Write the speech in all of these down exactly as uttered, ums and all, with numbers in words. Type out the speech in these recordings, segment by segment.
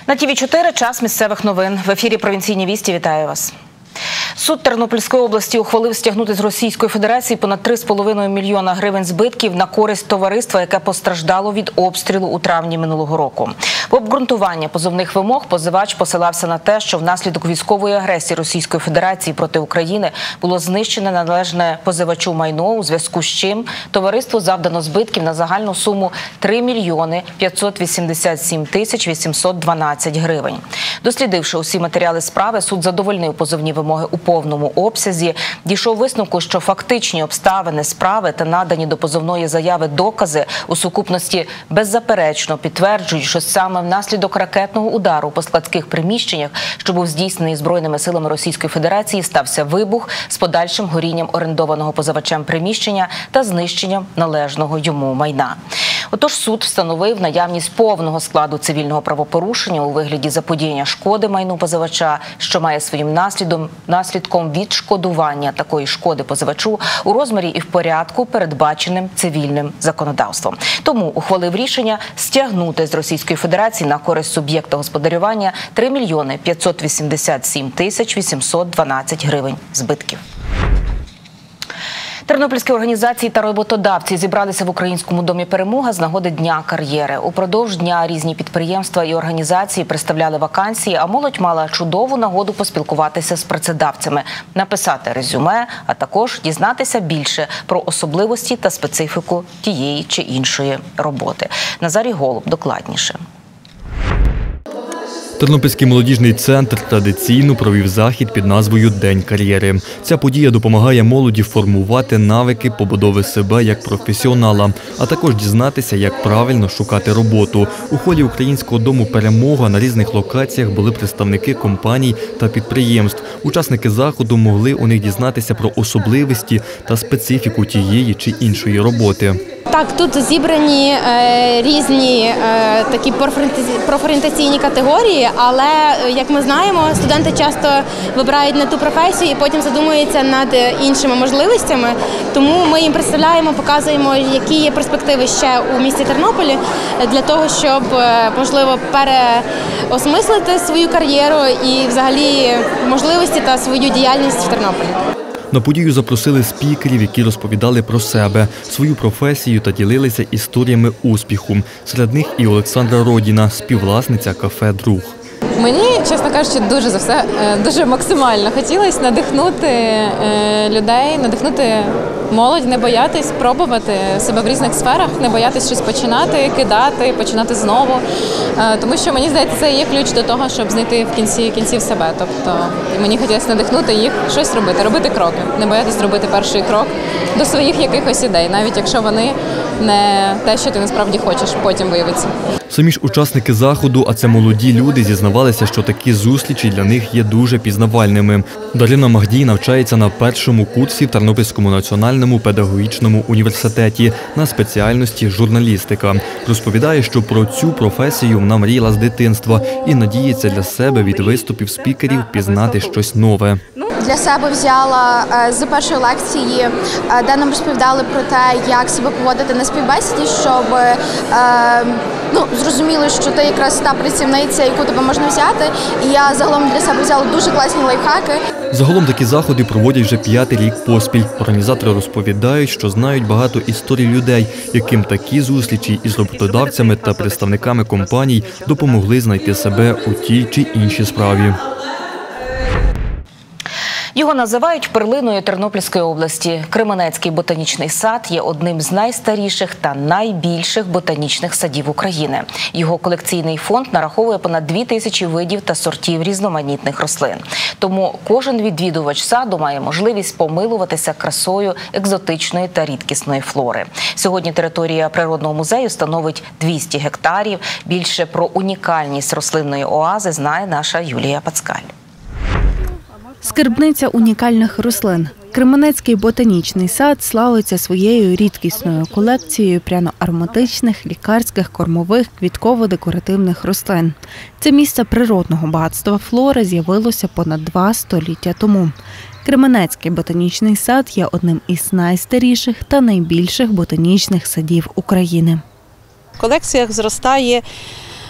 На Ті Ві чотири час місцевих новин. В ефірі «Провінційні вісті». Вітаю вас. Суд Тернопільської області ухвалив стягнути з Російської Федерації понад три з половиною мільйона гривень збитків на користь товариства, яке постраждало від обстрілу у травні минулого року. В обґрунтування позовних вимог позивач посилався на те, що внаслідок військової агресії Російської Федерації проти України було знищене належне позивачу майно, у зв'язку з чим товариству завдано збитків на загальну суму три мільйони п'ятсот вісімдесят сім тисяч вісімсот дванадцять гривень. Дослідивши усі матеріали справи, суд задовольнив позовні вимоги у повному обсязі, дійшов висновку, що фактичні обставини справи та надані до позовної заяви докази у сукупності беззаперечно підтверджують, що саме внаслідок ракетного удару по складських приміщеннях, що був здійснений Збройними силами Російської Федерації, стався вибух з подальшим горінням орендованого позивачем приміщення та знищенням належного йому майна. Отож, суд встановив наявність повного складу цивільного правопорушення у вигляді заподіяння шкоди майну позивача, що має своїм наслідом, наслідком відшкодування такої шкоди позивачу у розмірі і в порядку, передбаченим цивільним законодавством. Тому ухвалив рішення стягнути з Російської Федерації на користь суб'єкта господарювання три мільйони п'ятсот вісімдесят сім тисяч вісімсот дванадцять гривень збитків. Тернопільські організації та роботодавці зібралися в Українському домі «Перемога» з нагоди Дня кар'єри. Упродовж дня різні підприємства і організації представляли вакансії, а молодь мала чудову нагоду поспілкуватися з працедавцями, написати резюме, а також дізнатися більше про особливості та специфіку тієї чи іншої роботи. Назарій Голуб докладніше. Тернопільський молодіжний центр традиційно провів захід під назвою «День кар'єри». Ця подія допомагає молоді формувати навики побудови себе як професіонала, а також дізнатися, як правильно шукати роботу. У холі Українського дому «Перемога» на різних локаціях були представники компаній та підприємств. Учасники заходу могли у них дізнатися про особливості та специфіку тієї чи іншої роботи. Так, тут зібрані е, різні е, такі профорієнтаційні категорії, але, як ми знаємо, студенти часто вибирають не ту професію і потім задумуються над іншими можливостями. Тому ми їм представляємо, показуємо, які є перспективи ще у місті Тернополі для того, щоб, можливо, переосмислити свою кар'єру і, взагалі, можливості та свою діяльність в Тернополі. На подію запросили спікерів, які розповідали про себе, свою професію та ділилися історіями успіху. Серед них і Олександра Родіна, співвласниця кафе «Друг». Мені, чесно кажучи, дуже за все, дуже максимально хотілося надихнути людей, надихнути молодь, не боятись пробувати себе в різних сферах, не боятись щось починати, кидати, починати знову. Тому що, мені здається, це є ключ до того, щоб знайти в кінці кінців себе. Тобто мені хотілося надихнути їх щось робити, робити кроки, не боятись зробити перший крок до своїх якихось ідей, навіть якщо вони не те, що ти насправді хочеш, потім виявиться. Самі ж учасники заходу, а це молоді люди, зізнавалися, що такі зустрічі для них є дуже пізнавальними. Дарина Магдій навчається на першому курсі в Тернопільському національному педагогічному університеті на спеціальності журналістика. Розповідає, що про цю професію вона мріяла з дитинства і надіється для себе від виступів спікерів пізнати щось нове. Для себе взяла з першої лекції, де нам розповідали про те, як себе поводити на співбесіді, щоб ну, зрозуміли, що ти якраз та працівниця, яку тебе можна взяти. І я загалом для себе взяла дуже класні лайфхаки. Загалом такі заходи проводять вже п'ятий рік поспіль. Організатори розповідають, що знають багато історій людей, яким такі зустрічі із роботодавцями та представниками компаній допомогли знайти себе у тій чи іншій справі. Його називають перлиною Тернопільської області. Кременецький ботанічний сад є одним з найстаріших та найбільших ботанічних садів України. Його колекційний фонд нараховує понад дві тисячі видів та сортів різноманітних рослин. Тому кожен відвідувач саду має можливість помилуватися красою екзотичної та рідкісної флори. Сьогодні територія природного музею становить двісті гектарів. Більше про унікальність рослинної оази знає наша Юлія Пацкаль. Скарбниця унікальних рослин. Кременецький ботанічний сад славиться своєю рідкісною колекцією пряно-ароматичних, лікарських, кормових, квітково-декоративних рослин. Це місце природного багатства флори з'явилося понад два століття тому. Кременецький ботанічний сад є одним із найстаріших та найбільших ботанічних садів України. В колекціях зростає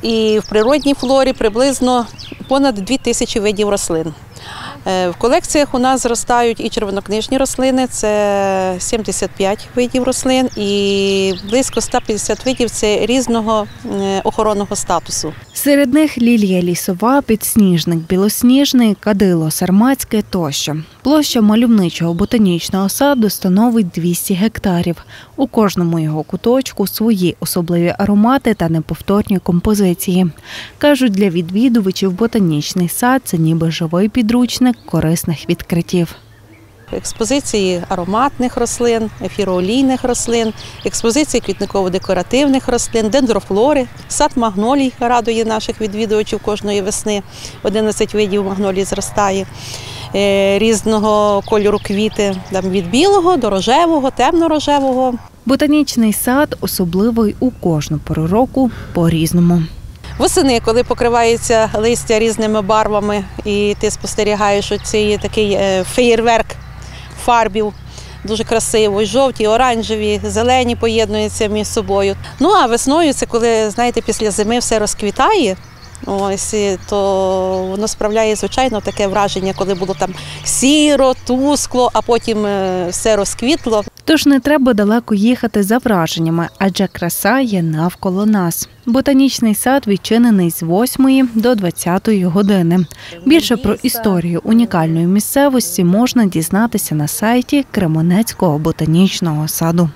і в природній флорі приблизно понад дві тисячі видів рослин. В колекціях у нас зростають і червонокнижні рослини, це сімдесят п'ять видів рослин, і близько ста п'ятдесят видів – це різного охоронного статусу. Серед них лілія лісова, підсніжник білосніжний, кадило сарматське тощо. Площа мальовничого ботанічного саду становить двісті гектарів. У кожному його куточку свої особливі аромати та неповторні композиції. Кажуть, для відвідувачів ботанічний сад – це ніби живий підручник корисних відкриттів. Експозиції ароматних рослин, ефіроолійних рослин, експозиції квітниково-декоративних рослин, дендрофлори, сад магнолій радує наших відвідувачів кожної весни. одинадцять видів магнолій зростає, різного кольору квіти, від білого до рожевого, темно-рожевого. Ботанічний сад особливий у кожну пору року по-різному. Восени, коли покривається листя різними барвами, і ти спостерігаєш, що це є такий феєрверк фарбів, дуже красиво, і жовті, і оранжеві, зелені поєднуються між собою. Ну а весною, це коли, знаєте, після зими все розквітає, ось, то воно справляє, звичайно, таке враження, коли було там сіро, тускло, а потім все розквітло. Тож не треба далеко їхати за враженнями, адже краса є навколо нас. Ботанічний сад відчинений з восьмої до двадцятої години. Більше про історію унікальної місцевості можна дізнатися на сайті Кременецького ботанічного саду.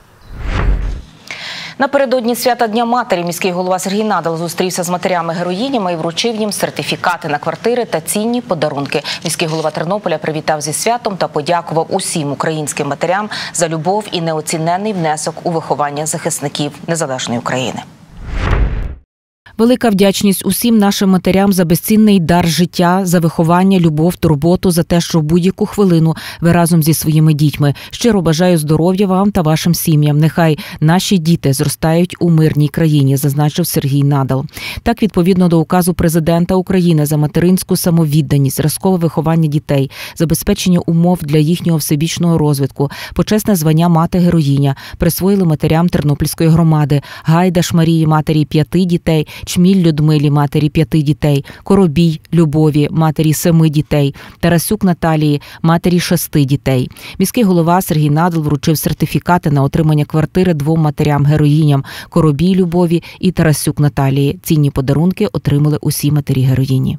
Напередодні свята Дня матері міський голова Сергій Надал зустрівся з матерями-героїнями і вручив їм сертифікати на квартири та цінні подарунки. Міський голова Тернополя привітав зі святом та подякував усім українським матерям за любов і неоціненний внесок у виховання захисників незалежної України. Велика вдячність усім нашим матерям за безцінний дар життя, за виховання, любов, турботу, за те, що в будь-яку хвилину ви разом зі своїми дітьми. Щиро бажаю здоров'я вам та вашим сім'ям. Нехай наші діти зростають у мирній країні, зазначив Сергій Надал. Так, відповідно до указу президента України за материнську самовідданість, зразкове виховання дітей, забезпечення умов для їхнього всебічного розвитку, почесне звання мати-героїня присвоїли матерям Тернопільської громади: Гайдаш Марії, матері п'яти дітей, Чміль Людмилі, матері п'яти дітей, Коробій Любові, матері семи дітей, Тарасюк Наталії, матері шести дітей. Міський голова Сергій Надал вручив сертифікати на отримання квартири двом матерям-героїням – Коробій Любові і Тарасюк Наталії. Цінні подарунки отримали усі матері-героїні.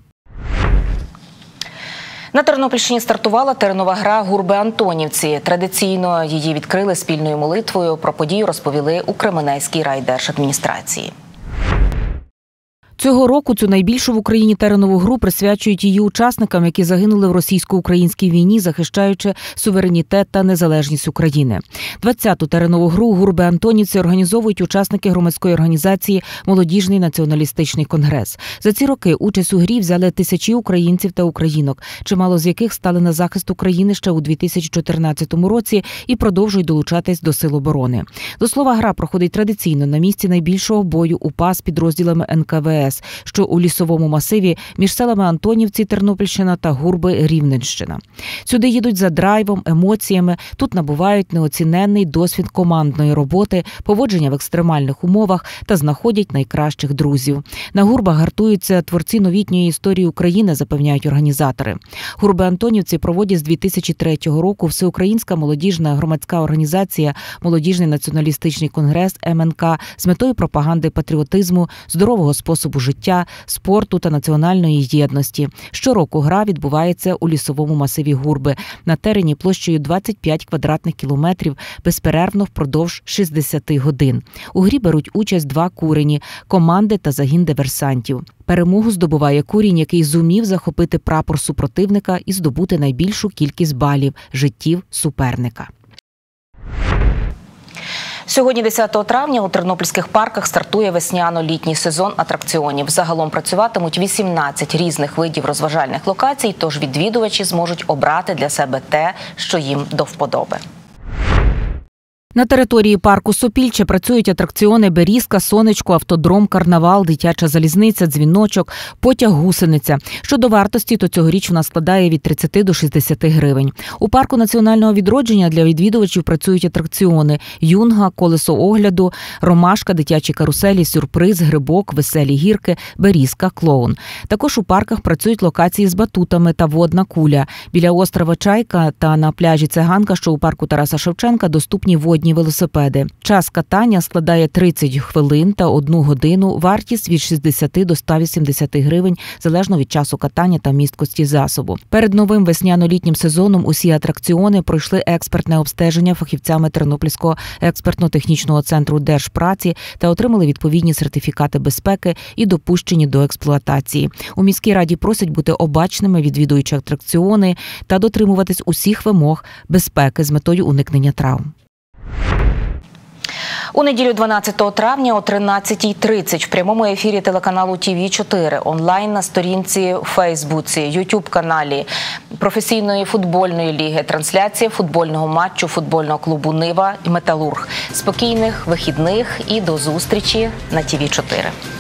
На Тернопільщині стартувала теренова гра «Гурби-Антонівці». Традиційно її відкрили спільною молитвою. Про подію розповіли у Кременецькій райдержадміністрації. Цього року цю найбільшу в Україні теренову гру присвячують її учасникам, які загинули в російсько-українській війні, захищаючи суверенітет та незалежність України. двадцяту теренову гру «Гурби-Антонівці» організовують учасники громадської організації «Молодіжний націоналістичний конгрес». За ці роки участь у грі взяли тисячі українців та українок, чимало з яких стали на захист України ще у дві тисячі чотирнадцятому році і продовжують долучатись до Сил оборони. До слова, гра проходить традиційно на місці найбільшого бою УПА з підрозділами ен ка ве ес, що у лісовому масиві між селами Антонівці, Тернопільщина та Гурби, Рівненщина. Сюди їдуть за драйвом, емоціями, тут набувають неоціненний досвід командної роботи, поводження в екстремальних умовах та знаходять найкращих друзів. На Гурбах гартуються творці новітньої історії України, запевняють організатори. Гурби-Антонівці проводять з дві тисячі третього року Всеукраїнська молодіжна громадська організація «Молодіжний націоналістичний конгрес» ем ен ка з метою пропаганди патріотизму, здорового способу життя, спорту та національної єдності. Щороку гра відбувається у лісовому масиві Гурби на терені площею двадцять п'ять квадратних кілометрів безперервно впродовж шістдесят годин. У грі беруть участь два курені – команди та загін диверсантів. Перемогу здобуває курінь, який зумів захопити прапор супротивника і здобути найбільшу кількість балів – життів суперника. Сьогодні, десятого травня, у тернопільських парках стартує весняно-літній сезон атракціонів. Загалом працюватимуть вісімнадцять різних видів розважальних локацій, тож відвідувачі зможуть обрати для себе те, що їм до вподоби. На території парку Сопільче працюють атракціони «Берізка», «Сонечко», «Автодром», «Карнавал», «Дитяча залізниця», «Дзвіночок», «Потяг «Гусениця». Щодо вартості, то цьогоріч вона складає від тридцяти до шістдесяти гривень. У парку національного відродження для відвідувачів працюють атракціони «Юнга», «Колесо огляду», «Ромашка», «Дитячі каруселі», «Сюрприз», «Грибок», «Веселі гірки», «Берізка», «Клоун». Також у парках працюють локації з батутами та водна куля. Біля острова Чайка та на пляжі Циганка, що у парку Тараса Шевченка, доступні водні велосипеди. Час катання складає тридцять хвилин та одну годину, вартість від шістдесяти до ста вісімдесяти гривень, залежно від часу катання та місткості засобу. Перед новим весняно-літнім сезоном усі атракціони пройшли експертне обстеження фахівцями Тернопільського експертно-технічного центру Держпраці та отримали відповідні сертифікати безпеки і допущені до експлуатації. У міській раді просять бути обачними, відвідуючи атракціони, та дотримуватись усіх вимог безпеки з метою уникнення травм. У неділю дванадцятого травня о тринадцятій тридцять в прямому ефірі телеканалу Ті Ві чотири, онлайн на сторінці у Фейсбуці, Ютуб-каналі професійної футбольної ліги, трансляція футбольного матчу футбольного клубу «Нива» і «Металург». Спокійних вихідних і до зустрічі на Ті Ві чотири.